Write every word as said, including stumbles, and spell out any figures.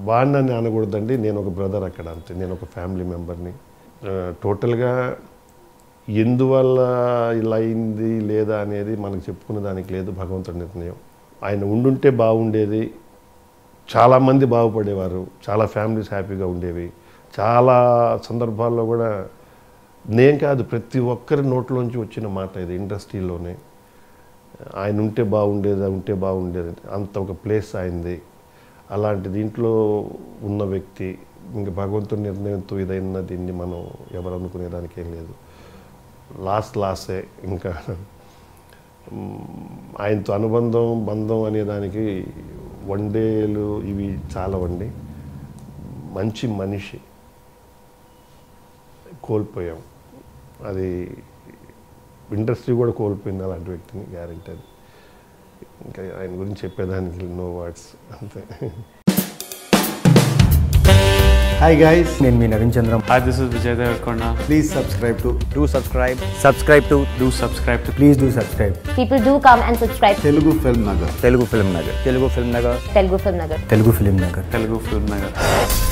వాడినని అనకూడదండి, నేను ఒక బ్రదర్ అక్కడ అంతే, నేను ఒక ఫ్యామిలీ మెంబర్ని. టోటల్గా ఎందువల్ల ఇలా అయింది లేదా అనేది మనకు చెప్పుకునే దానికి లేదు, భగవంతుడి నిర్ణయం. ఆయన ఉండుంటే బాగుండేది, చాలామంది బాగుపడేవారు, చాలా ఫ్యామిలీస్ హ్యాపీగా ఉండేవి. చాలా సందర్భాల్లో కూడా నేను కాదు ప్రతి ఒక్కరి నోట్లోంచి వచ్చిన మాట ఇది ఇండస్ట్రీలోనే, ఆయన ఉంటే బాగుండేది ఉంటే బాగుండేది అంత ఒక ప్లేస్ అయింది. అలాంటి దీంట్లో ఉన్న వ్యక్తి ఇంకా భగవంతుడి నిర్ణయంతో ఇదైనా దీన్ని మనం ఎవరు అనుకునేదానికి ఏం లేదు. లాస్ట్ లాసే. ఇంకా ఆయనతో అనుబంధం బంధం అనేదానికి వన్ డేలు ఇవి చాలా వండి. మంచి మనిషి కోల్పోయాం, అది ఇండస్ట్రీ కూడా కోల్పోయింది అలాంటి వ్యక్తిని, గ్యారెంటీ అది. ఇంకా ఆయన గురించి చెప్పేదానికి నో వర్డ్స్ అంతే. Hi guys, నేను మీ Naveen Chandram. Hi, this is Vijay Devarkonda. Please subscribe to do subscribe subscribe to Do subscribe to please do subscribe People do come and subscribe. Telugu Film Nagar. Telugu Film Nagar. Telugu Film Nagar. Telugu Film Nagar. Telugu Film Nagar. Telugu Film Nagar.